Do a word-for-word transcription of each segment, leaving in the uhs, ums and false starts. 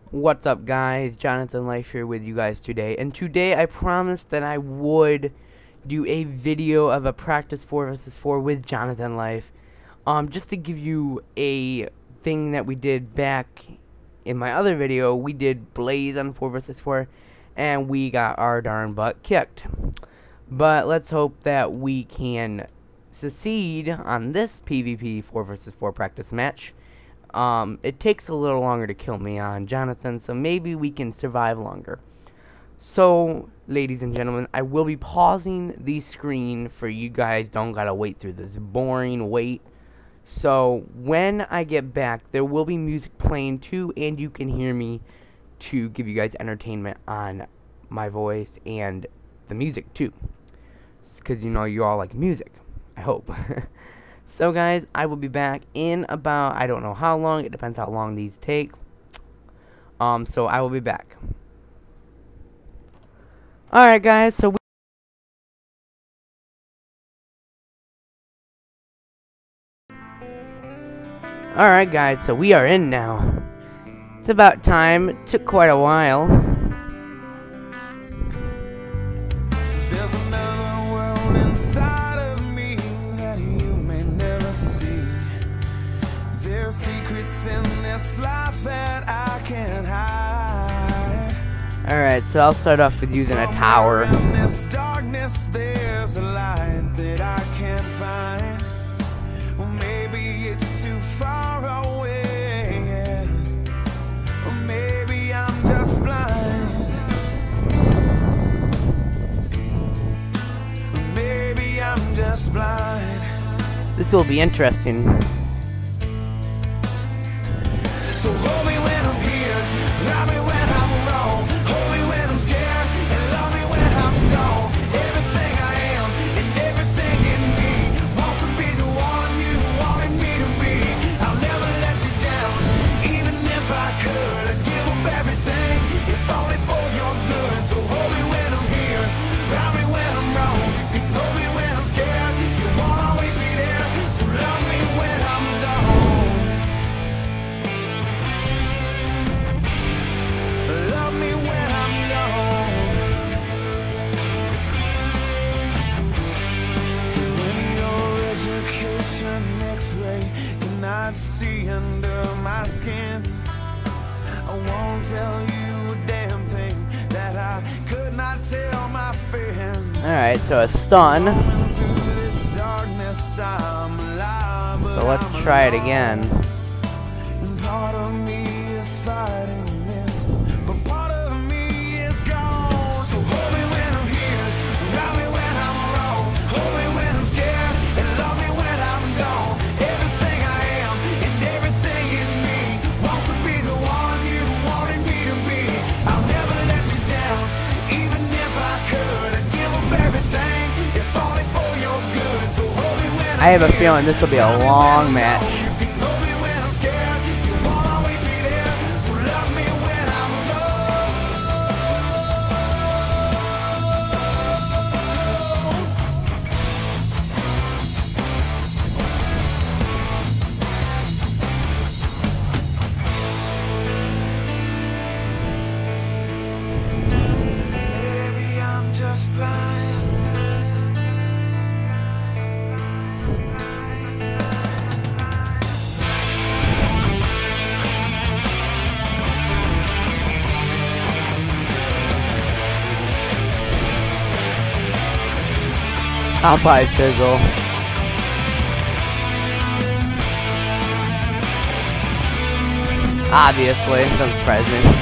What's up, guys? Jonathan Life here with you guys today, and today I promised that I would do a video of a practice four versus four with Jonathan Life, um, just to give you a thing that we did back in my other video. We did Blaze on four versus four, and we got our darn butt kicked. But let's hope that we can succeed on this PvP four versus four practice match. Um, it takes a little longer to kill me on Jonathan, so maybe we can survive longer. So, ladies and gentlemen, I will be pausing the screen for you guys. Don't gotta wait through this boring wait. So, when I get back, there will be music playing too, and you can hear me to give you guys entertainment on my voice and the music too. Because, you know, you all like music. I hope. So guys, I will be back in about, I don't know how long, it depends how long these take. Um, so I will be back. Alright guys, so we Alright guys, so we are in now. It's about time. It took quite a while. There's another world inside of me that you may never see. There's secrets in this life that I can't hide. Alright, so I'll start off with using a tower. In this darkness there's a light that I can't find. Well, maybe it's too far away, yeah. Or maybe I'm just blind. Maybe I'm just blind. This will be interesting. So hold me when I'm here, love me when I'm wrong. Hold me when I'm scared, and love me when I'm gone. Everything I am, and everything in me wants to be the one you wanted me to be. I'll never let you down, even if I could. I'd give up everything, if only for your good. So hold me when I'm here, love me when I'm wrong. You know me when I'm scared, you won't always be there. So love me when I'm gone. Love me when I'm gone. When your education X-ray cannot see under my skin, I won't tell you a damn thing that I could not tell my friends. Alright, so a stun. Through this darkness, I'm alive, but So let's I'm try it alone. again. And part of me is fighting this, but part of me is gone. So hold me when I'm here, love me when I'm wrong. Hold me when I'm scared, and love me when I'm gone. Everything I am, and everything in me wants to be the one you wanted me to be. I'll never let you down, even if I could. I'd give up everything, if only for your good. So hold me when I have a feeling this will be a long match. hold me when I'm scared, you won't always be there. So love me when I'm gone. Maybe I'm just blind. I'll buy Fizzle. Obviously, doesn't surprise me.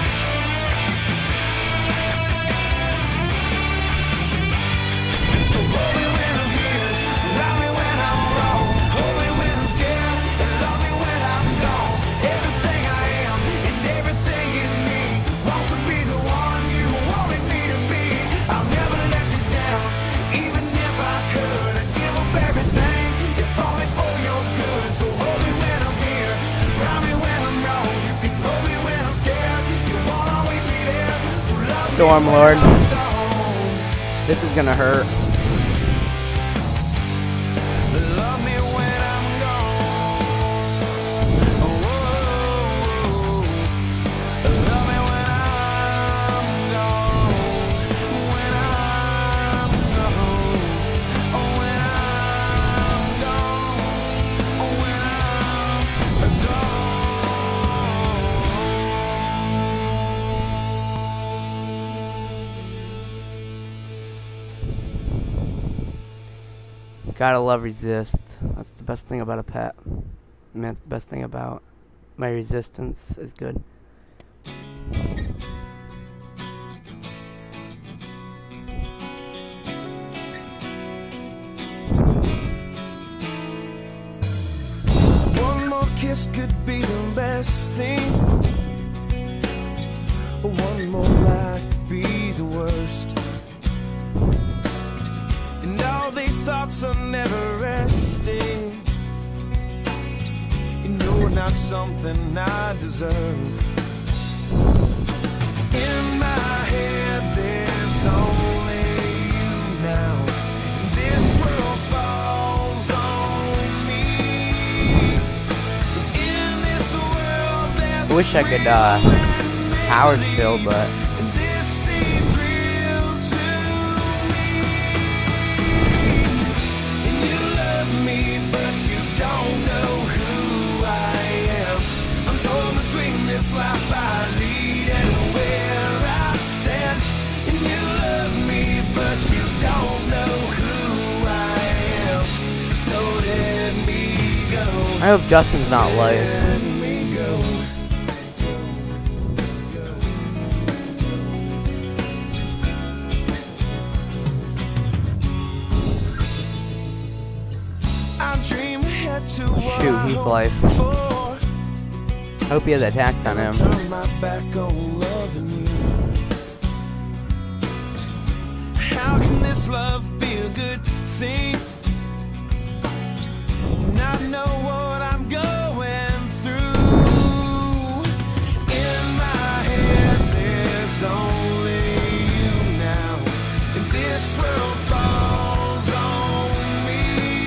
So hold me when I'm here, love me when I'm wrong. Hold me when I'm scared, and love me when I'm gone. Everything I am, and everything in me wants to be the one you wanted me to be. I'll never let you down, even if I could. I'd give up everything, if only for your good. So hold me when I'm here, love me when I'm wrong. You can hold me when I'm scared, you won't always be there. So love me Storm when Lord. I'm gone. This is gonna hurt. Love me when I'm gone. Oh, oh, oh, oh. Gotta love resist. That's the best thing about a pet. I mean, that's the best thing about my resistance is good. One more kiss could be the best thing. One more lie could be the worst. And all these thoughts are never resting. You know, not something I deserve. In my head, there's only you now. This world falls on me. In this world, there's I wish I could uh, power still, but and this seems real to me. And you love me, but you don't know who I am. I'm torn between this life I lead and where I stand. And you love me, but you don't know who I am. So let me go. I hope Justin's not live. Let me go. I dream ahead to what Shoot, I he's hope live. for. I hope he has attacks on him. Turn my back on loving you. How can this love be a good thing? And I know what I'm going through. In my head, there's only you now. And this world falls on me.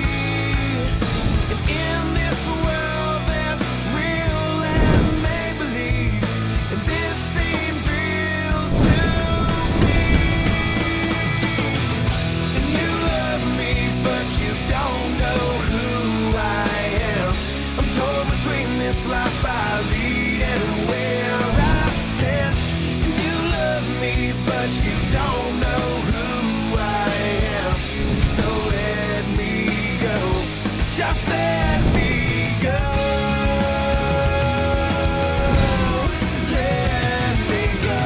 And in this world, there's real and make-believe. And this seems real to me. And you love me, but you don't know who I am. I'm torn between this life I lead and where I stand. And you love me, but you don't know who I am. So let me go. Just let me go. Let me go.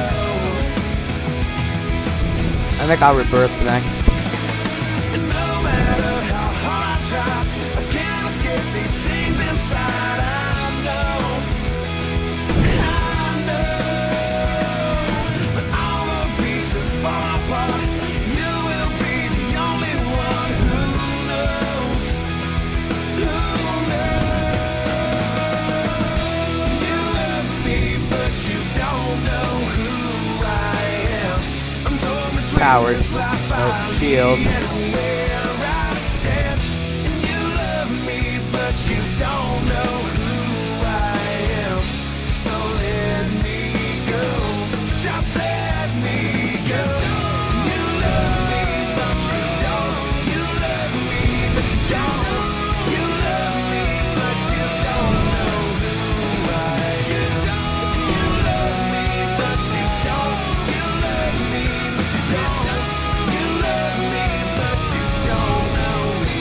I think I'll rebirth next. And no matter how hard I try, I can't escape these things inside. I know, I know. When all the pieces fall apart, you will be the only one who knows. Who knows? You love me, but you don't know who I am. I'm torn between Powers. this life I Oh, shield. lead and where I stand. And you love me, but you don't know who I am. So let me go. Just let me go. You love me, but you don't. You love me, but you don't. You love me, but you don't know who I am. You don't. You love me, but you don't. You love me, but you don't. You love me, but you don't know me.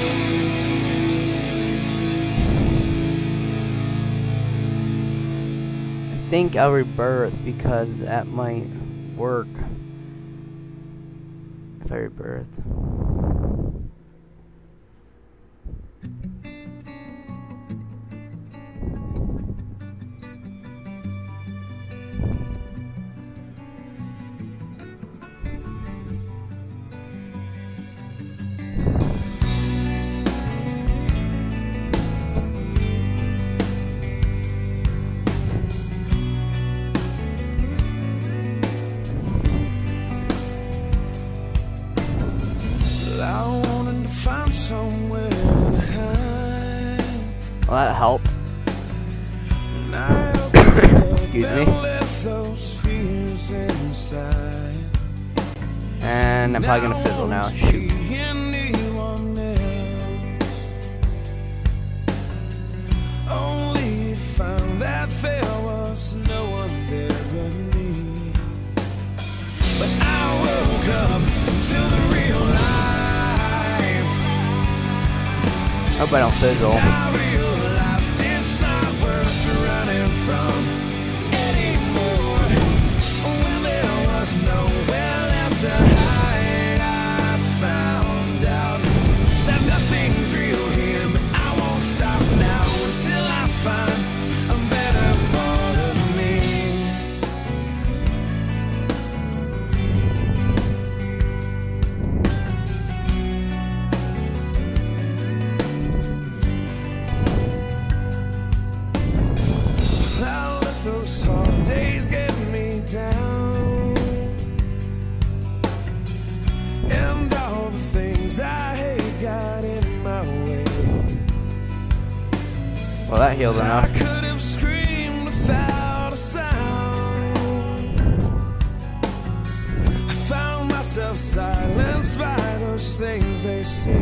I think I'll rebirth because that might work. If I rebirth. I wanted to find somewhere to hide. Will that help? And I hope that Excuse me. they'll let those fears inside. And I'm probably gonna fizzle now. Shoot. Only to find that there was no one there but me. But I woke up to the real life. Hope I don't fizzle. I realized it's not worth running from anymore. When there was nowhere left to hide, I found out that nothing's real here, but I won't stop now until I find a better part of me. I let those hard days get me down, and all the things I hate got in my way. Well, that healed I enough. could have screamed without a sound. I found myself silenced by those things they say.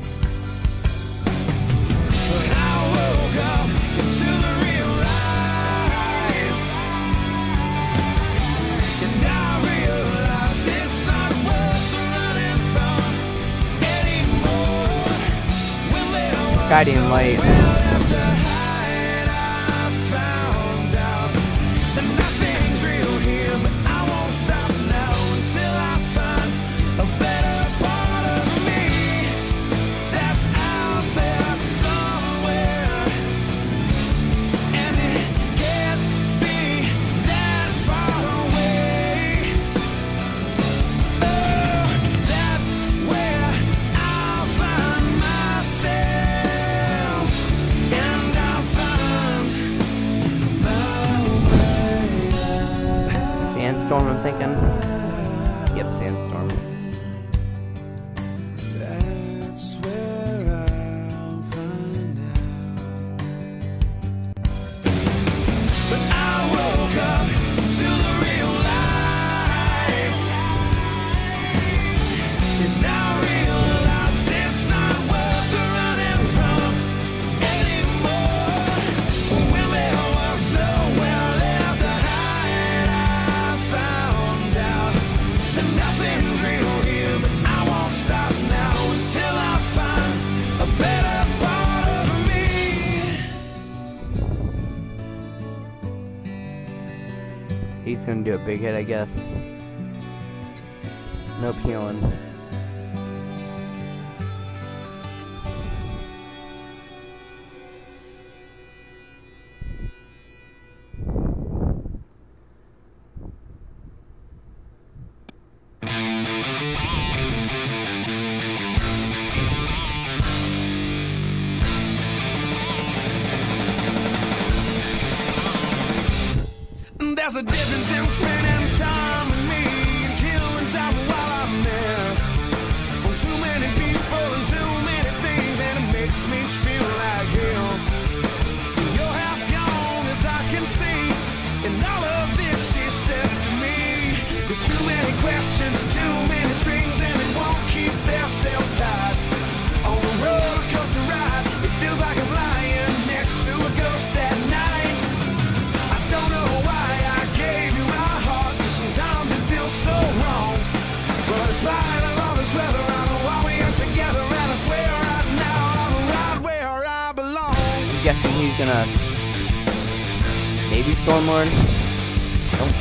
But I woke up into the real life, and I realized it's not worth running from anymore. When there was Guiding light. nowhere left to hide, I found out that nothing's real here, but I won't stop now until I find a better part of me that's out there somewhere, and it can't be that far away. Oh, that's where I'll find myself, and I'll find my way. Sandstorm, I'm thinking. Yep, sandstorm. That's where I'll find out. But I woke up to the real life, and I realized it's not worth running from anymore. When there was nowhere left to hide, I found out that nothing's real here, but I won't stop now until I find a better part of me. He's gonna do a big hit, I guess. Nope, healing. There's a difference in spending time with me and killing time while I'm there. On too many people and too many things, and it makes me feel like hell. You're half gone as I can see, and all of this she says to me. There's too many questions and too many strings, and they won't keep themselves tied. On the roller coaster ride, it feels like I'm lying next to a ghost at night. I don't know why I gave you my heart, 'cause sometimes it feels so wrong. But in spite of all this weather, I know why we are together, and I swear right now I'm right where I belong. I'm guessing he's gonna maybe Stormlord. Nope.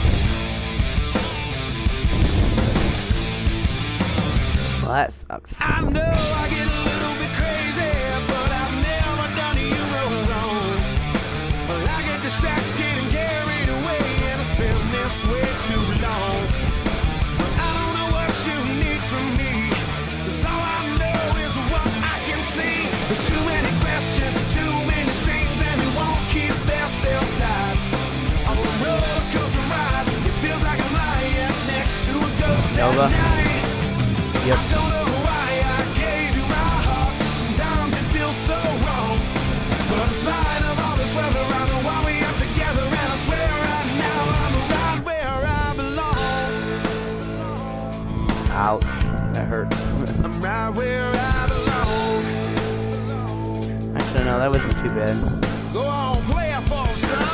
Well, that sucks. I know I get a little bit crazy, but I've never done you no wrong. But I get distracted and carried away, and I spend this way too long. But I don't know what you need from me, 'cause all I know is what I can see. There's too many questions and too many strings, and they won't keep themselves tied. On a roller coaster ride, it feels like I'm lying next to a ghost Nova. at night. Yep. I don't know why I gave you my heart, 'cause sometimes it feels so wrong. But in spite of all this weather, I know why we are together, and I swear right now I'm right where I belong. Ouch. That hurts. I'm right where I belong. Actually, no, that wasn't too bad. Go on, play it for 'em, son.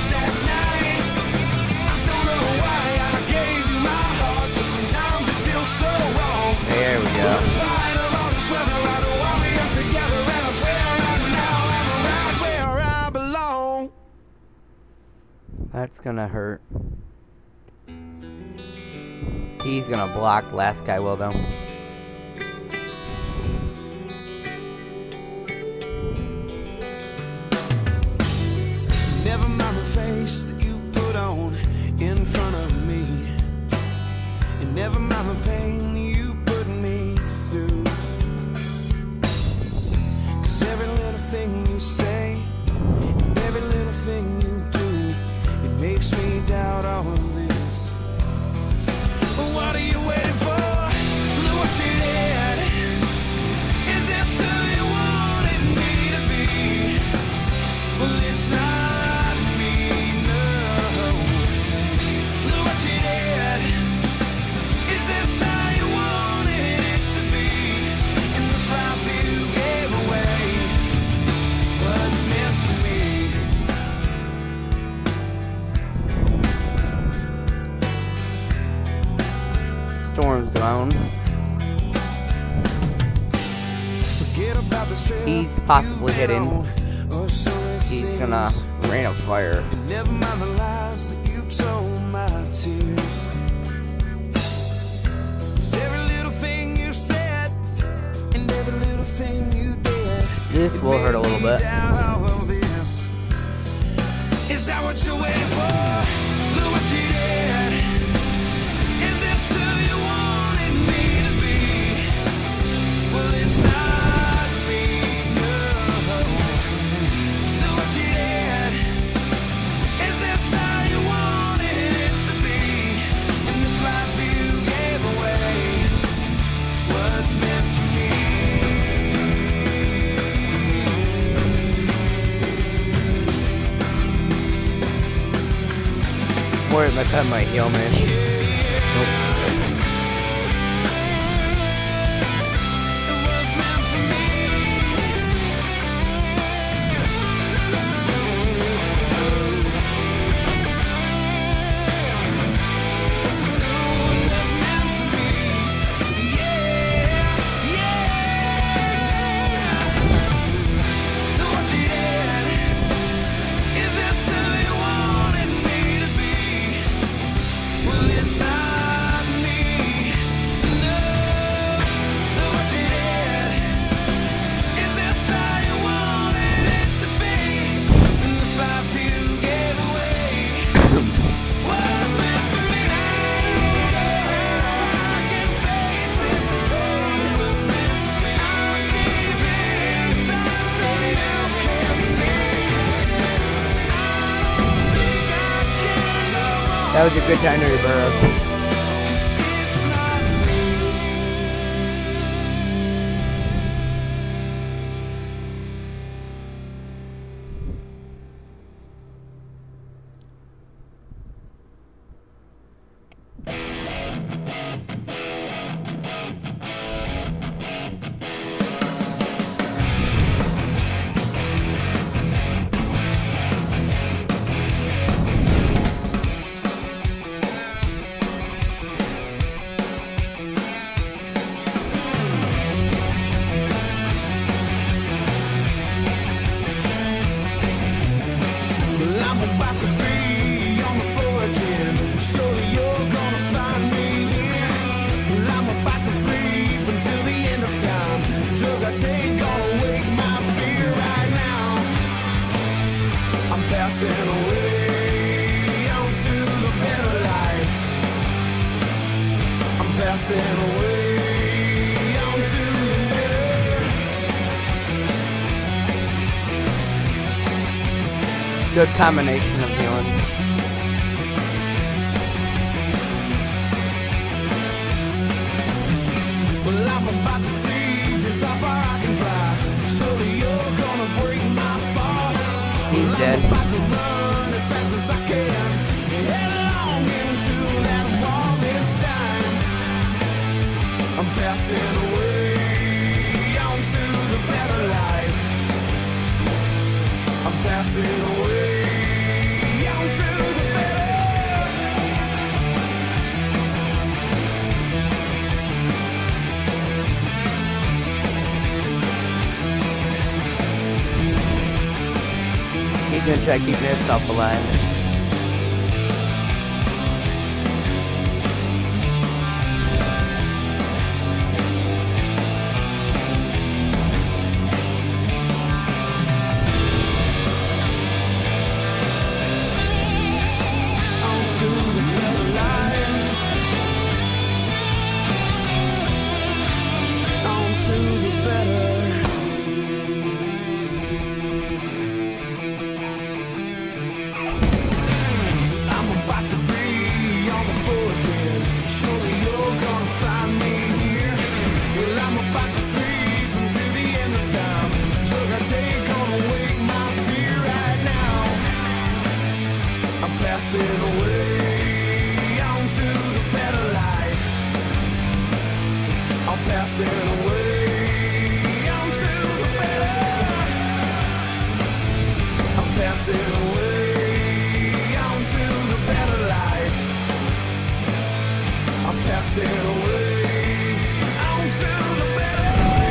lost at night. I don't know why I gave you my heart, but sometimes it feels so wrong. There we go. In spite of all this weather, I don't want me up together, and I swear right now I'm right where I belong. That's gonna hurt. He's gonna block. Last guy will though. Never mind the face that you put on in front of me, and never mind the pain that you put me through. Cause every little thing you say and every little thing you do, it makes me doubt all of this. What are you waiting for? Look what you did. Is this who you wanted me to be? Well, it's not me, no. Look what you did. Is this how you wanted it to be? And this life you gave away was meant for me. Storm's down. Forget about the stress He's possibly you've hitting. been on, or so it He's gonna seems. rain of fire. And never mind the lies that you told my tears. 'Cause every little thing you said and every little thing you did, This it will hurt a made little me bit. doubt all of this. Is that what you're waiting for? Look what you did. Is this who you wanted me to be? Well, it's not me, no. Look what you did. Is this how you wanted it to be? And this life you gave away was meant for me. Where did I cut my heel, man? Nope. It was meant for me. It was meant for me. Yeah, yeah. Look what you did. Is this who you wanted me to be? Well, it's not me, no. Look what you did. Is this how you wanted it to be? And this life you gave away was meant for me. I can face this. It was meant for me. I'll keep it inside so you can see. I don't think I can go on. That was a good time to rebirth. Cause it's not me. Well, I'm about to be on the floor again. Surely you're gonna find me here. Well, I'm about to sleep until the end of time. Drug I take gonna wake my fear right now. I'm passing away onto the better life. I'm passing away onto the better. Good combination of healing. Well, I'm about to see just how far I can fly. Surely you're gonna break my fall. He's Well, dead. I'm about to run as fast as I can. Headlong into that wall this time. I'm passing away onto the better life. I'm passing away He's gonna try keeping himself alive. Passing away onto the better life. I'm passing away onto the better. I'm passing away onto the better life. I'm passing away onto the better.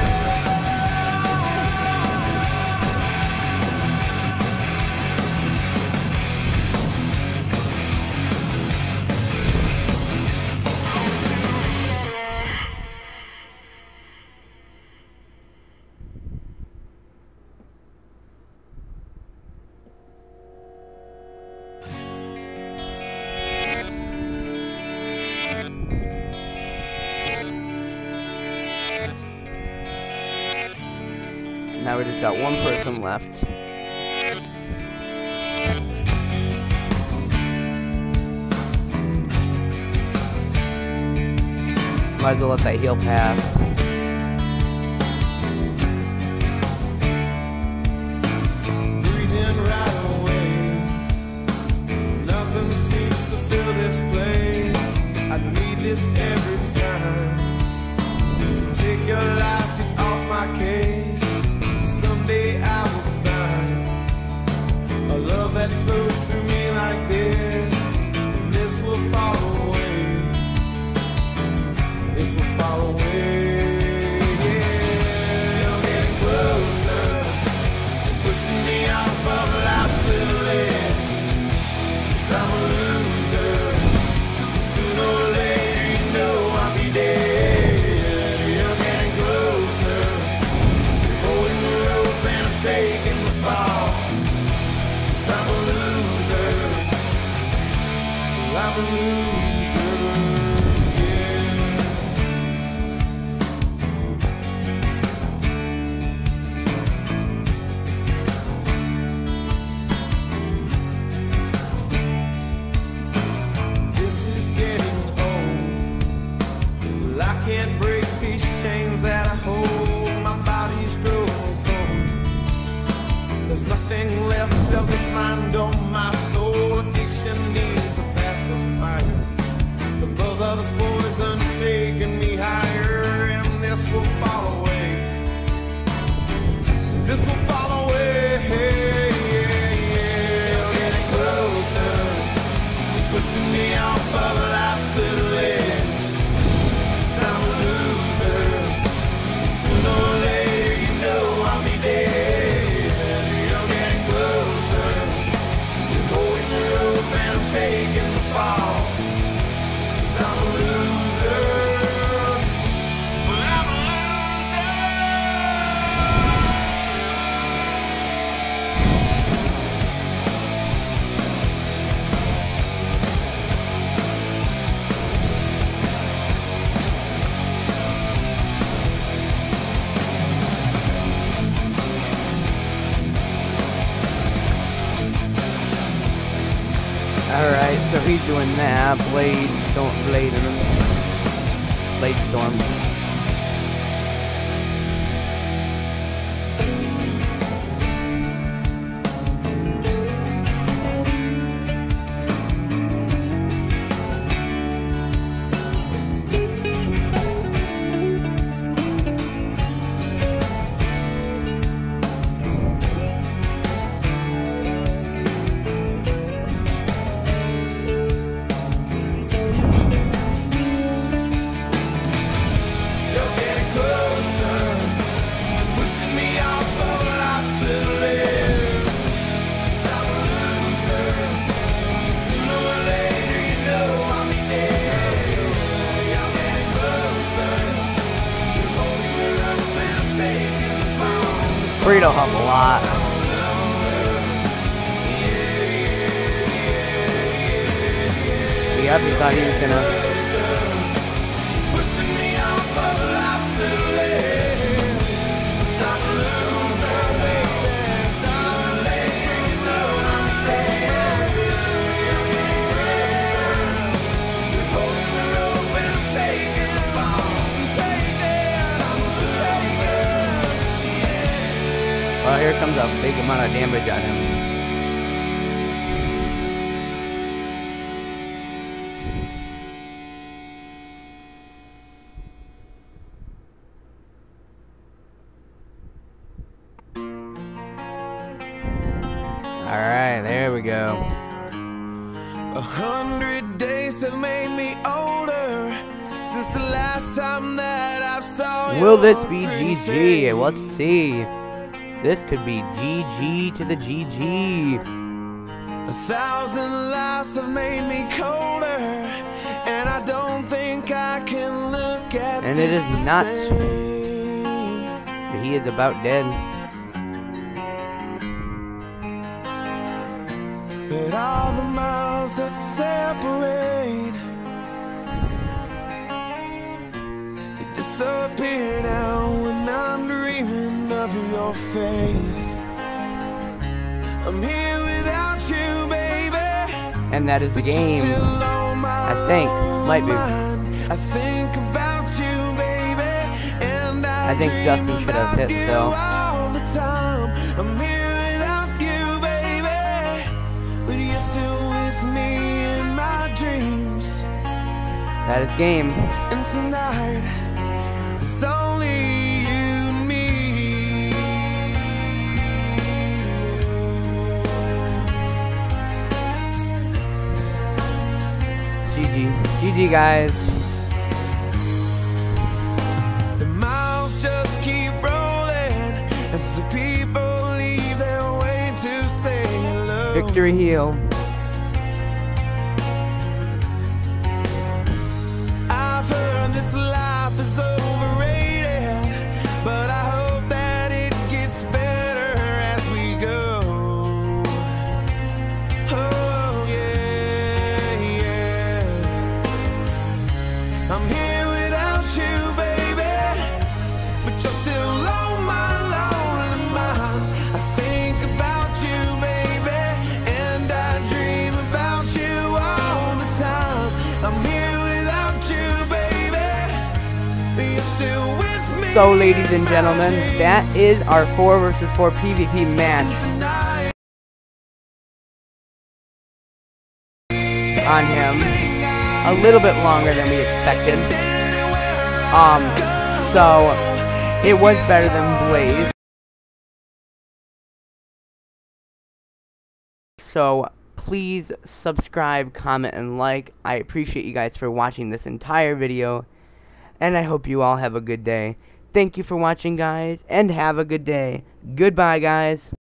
Now we just got one person left. Might as well let that heal pass. Breathing right away. Nothing seems to fill this place. I need this every time. So take your lies, get off my case. Someday I will find a love that flows through me like this, and this will fall away. This will fall away. Yeah, I'm getting closer to pushing me off of life's little edge. 'Cause I'm a loser. Sooner or later, you know I'll be dead. You're getting closer. Taking the fall, 'cause I'm a loser. I'm a loser, yeah. This is getting old. Well, I can't break these chains that I hold. My body's growing. There's nothing left of this mind on my soul. Addiction needs a pacifier. The buzz of this poison is taking me higher, and this will fall away. This will fall away. Yeah, getting closer to pushing me off of life's little edge. 'Cause I'm a loser. Sooner or later, you know I'll be dead. Taking the fall, 'cause I'm a loser. Well, I'm a Alright, so he's doing that. Blade Storm, Blade, Blade Storm. Yep, he thought he was gonna. Pushing me off of life's ledge. Stop losing, baby. Stop letting so I'm dead. You're holding the rope and I'm taking the fall. I'm taking, I'm taking. Well, here comes a big amount of damage on him. Alright, there we go. A hundred days have made me older since the last time that I saw you. Will this be G G? Let's see. This could be G G to the G G. A thousand lives have made me colder, and I don't think I can look at And it this is the not. same. He is about dead. But all the miles that separate, they disappear now when I'm dreaming of your face. I'm here without you, baby. And that is the game. I think. Might be. I think about you, baby, and I, I think Justin should have hit still. all the time. I'm here without you, baby, but you're still with me in my dreams. That is game. And tonight, it's only you and me. G G. G G, guys. The miles just keep rolling as the people leave their way to say hello. Victory heel. I've heard this life is overrated, but I hope that it gets better as we go. Oh yeah, yeah. I'm here without you, baby, but you're still on my lonely mind. I think about you, baby, and I dream about you all the time. I'm here without you, baby, but you're still with me. So, ladies and gentlemen, that is our four versus four PvP match Tonight, on him. A little bit longer than we expected. Um, so it was better than Blaze. So please subscribe, comment, and like. I appreciate you guys for watching this entire video, and I hope you all have a good day. Thank you for watching, guys, and have a good day. Goodbye, guys.